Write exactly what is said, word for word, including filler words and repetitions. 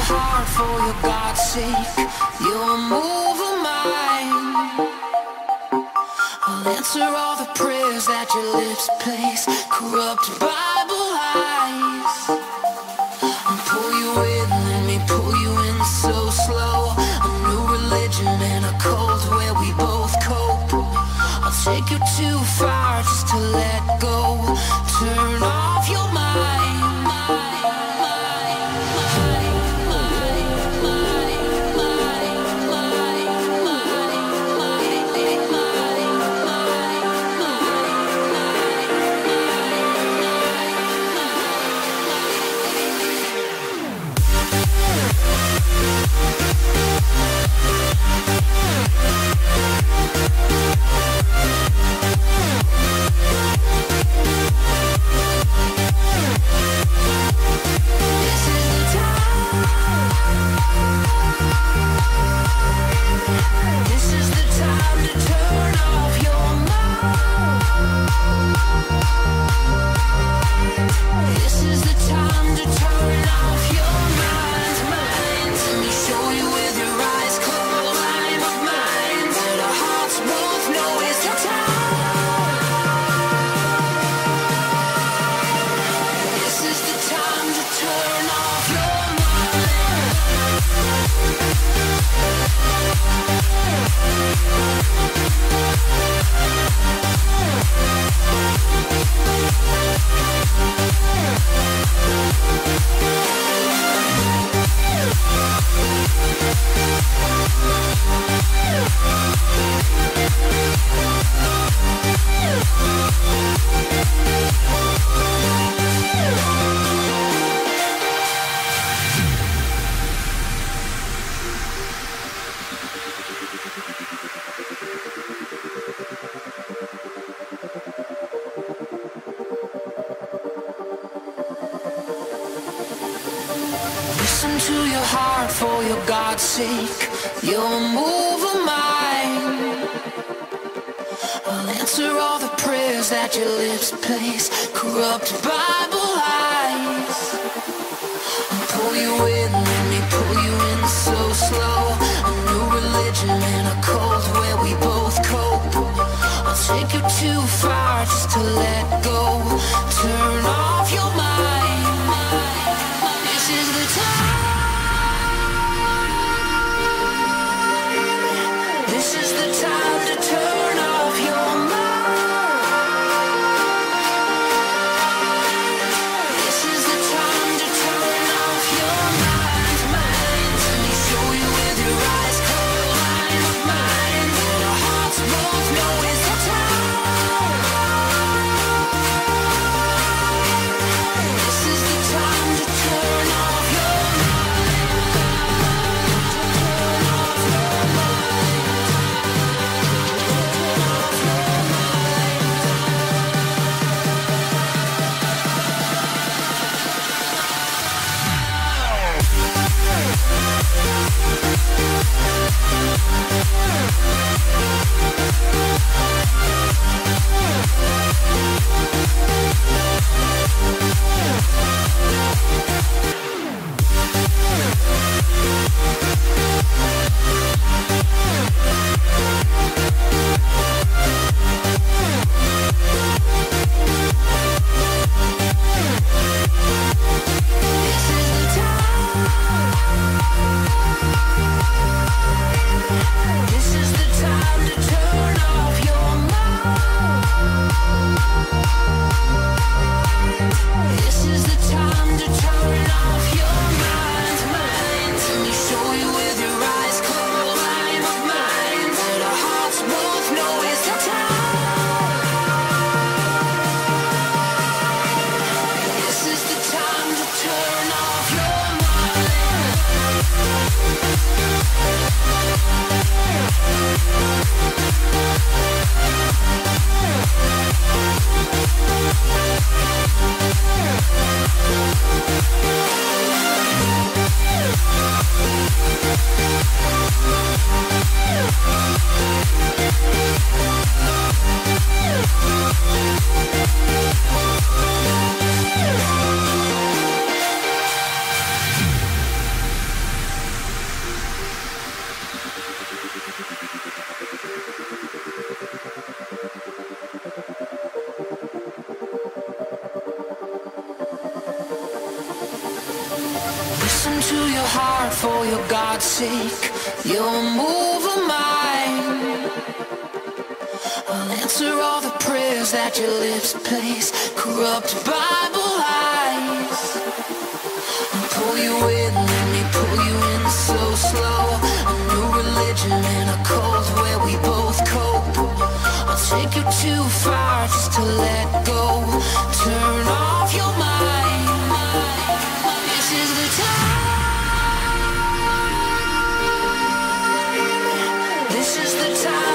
heart for your God's sake. You'll move a mind. I'll answer all the prayers that your lips place. Corrupt Bible lies. And pull you in, let me pull you in so slow. A new religion and a cult where we both cope. I'll take you too far just to let go. Turn off your mind. Listen to your heart for your God's sake. You'll move a mind. I'll answer all the prayers that your lips place. Corrupt Bible lies. I'll pull you in, let me pull you in so slow. A new religion and a cult where we both cope. I'll take you too far just to let go. Turn off your mind. This is the time. This is the time to turn off your mind. This is the time to turn off your mind. Mind. Let me show you with your eyes closed. Line of mine. That our hearts both know is the time. This is the time to turn off your mind. Turn off your mind. This is the time. Listen to your heart for your God's sake. You'll move a mind. I'll answer all the prayers that your lips place. Corrupt Bible lies. I'll pull you in, let me pull you in so slow. A new religion in a cold where we both cope. I'll take you too far just to let go. Turn off your mind. This is the time. This is the time.